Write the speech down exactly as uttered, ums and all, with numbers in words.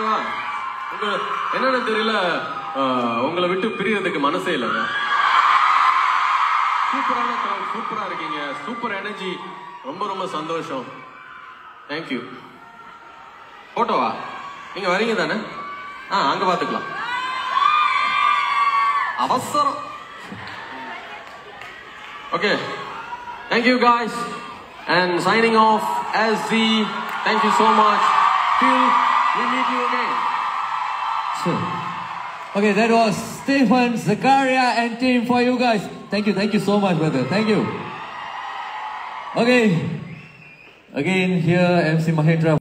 ஓகேவா? உங்க என்னன்னு தெரியல, உங்களை விட்டு பிரியறதுக்கு மனசே இல்லைங்க. சூப்பரான கிரௌட், சூப்பரா இருக்கீங்க, சூப்பர் எனர்ஜி, ரொம்ப ரொம்ப சந்தோஷம். தேங்க்யூ. போட்டோவா? நீங்க வரீங்க தானே? ஆ, அங்க பாத்துக்கலாம். அவசரம். Okay, thank you guys. And signing off as Z. Thank you so much. Till we meet you again. Sure. Okay, that was Stephen, Zakaria and team for you guys. Thank you, thank you so much, brother. Thank you. Okay. Again, here M C Mahendra.